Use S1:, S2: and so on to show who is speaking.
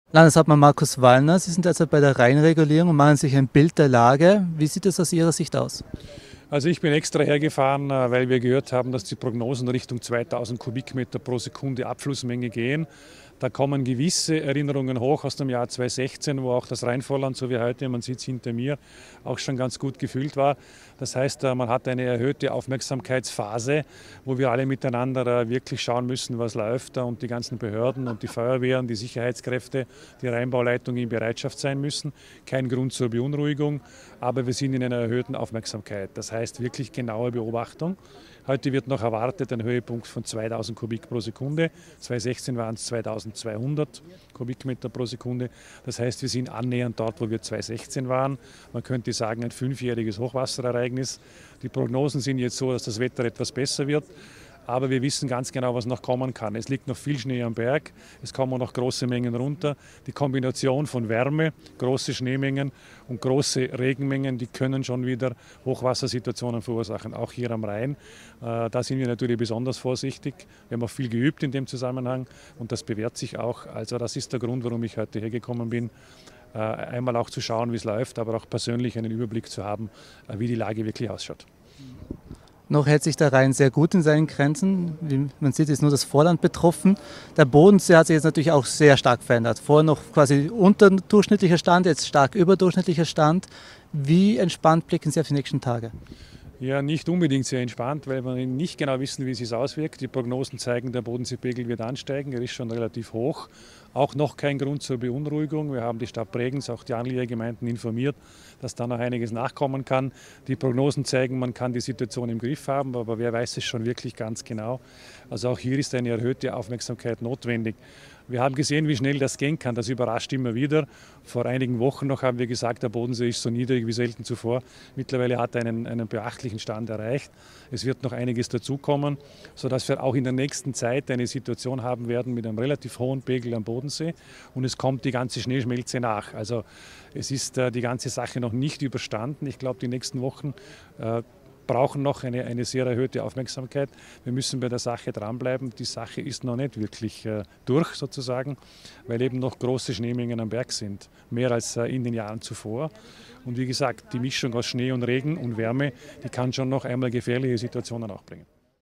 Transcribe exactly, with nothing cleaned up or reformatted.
S1: Landeshauptmann Markus Wallner, Sie sind also bei der Rheinregulierung und machen sich ein Bild der Lage. Wie sieht es aus Ihrer Sicht aus?
S2: Also ich bin extra hergefahren, weil wir gehört haben, dass die Prognosen Richtung zweitausend Kubikmeter pro Sekunde Abflussmenge gehen. Da kommen gewisse Erinnerungen hoch aus dem Jahr zweitausendsechzehn, wo auch das Rheinvorland, so wie heute, man sieht es hinter mir, auch schon ganz gut gefüllt war. Das heißt, man hat eine erhöhte Aufmerksamkeitsphase, wo wir alle miteinander wirklich schauen müssen, was läuft und die ganzen Behörden und die Feuerwehren, die Sicherheitskräfte, die Rheinbauleitungen in Bereitschaft sein müssen. Kein Grund zur Beunruhigung, aber wir sind in einer erhöhten Aufmerksamkeit. Das heißt wirklich genaue Beobachtung. Heute wird noch erwartet ein Höhepunkt von zweitausend Kubik pro Sekunde. zweitausendsechzehn waren es zweitausendzweihundert Kubikmeter pro Sekunde. Das heißt, wir sind annähernd dort, wo wir zweitausendsechzehn waren. Man könnte sagen, ein fünfjähriges Hochwasserereignis. Die Prognosen sind jetzt so, dass das Wetter etwas besser wird. Aber wir wissen ganz genau, was noch kommen kann. Es liegt noch viel Schnee am Berg, es kommen noch große Mengen runter. Die Kombination von Wärme, große Schneemengen und große Regenmengen, die können schon wieder Hochwassersituationen verursachen, auch hier am Rhein. Da sind wir natürlich besonders vorsichtig. Wir haben auch viel geübt in dem Zusammenhang und das bewährt sich auch. Also das ist der Grund, warum ich heute hergekommen bin. Einmal auch zu schauen, wie es läuft, aber auch persönlich einen Überblick zu haben, wie die Lage wirklich ausschaut.
S1: Noch hält sich der Rhein sehr gut in seinen Grenzen. Wie man sieht, ist nur das Vorland betroffen. Der Bodensee hat sich jetzt natürlich auch sehr stark verändert. Vorher noch quasi unterdurchschnittlicher Stand, jetzt stark überdurchschnittlicher Stand. Wie entspannt blicken Sie auf die nächsten Tage?
S2: Ja, nicht unbedingt sehr entspannt, weil wir nicht genau wissen, wie es sich auswirkt. Die Prognosen zeigen, der Bodenseepegel wird ansteigen, er ist schon relativ hoch. Auch noch kein Grund zur Beunruhigung. Wir haben die Stadt Bregenz, auch die Anliegergemeinden informiert, dass da noch einiges nachkommen kann. Die Prognosen zeigen, man kann die Situation im Griff haben, aber wer weiß es schon wirklich ganz genau. Also auch hier ist eine erhöhte Aufmerksamkeit notwendig. Wir haben gesehen, wie schnell das gehen kann. Das überrascht immer wieder. Vor einigen Wochen noch haben wir gesagt, der Bodensee ist so niedrig wie selten zuvor. Mittlerweile hat er einen, einen beachtlichen Stand erreicht. Es wird noch einiges dazukommen, sodass wir auch in der nächsten Zeit eine Situation haben werden mit einem relativ hohen Pegel am Bodensee. Und es kommt die ganze Schneeschmelze nach. Also es ist äh, die ganze Sache noch nicht überstanden. Ich glaube, die nächsten Wochen äh, brauchen noch eine, eine sehr erhöhte Aufmerksamkeit. Wir müssen bei der Sache dranbleiben. Die Sache ist noch nicht wirklich äh, durch sozusagen, weil eben noch große Schneemengen am Berg sind, mehr als äh, in den Jahren zuvor. Und wie gesagt, die Mischung aus Schnee und Regen und Wärme, die kann schon noch einmal gefährliche Situationen auch bringen.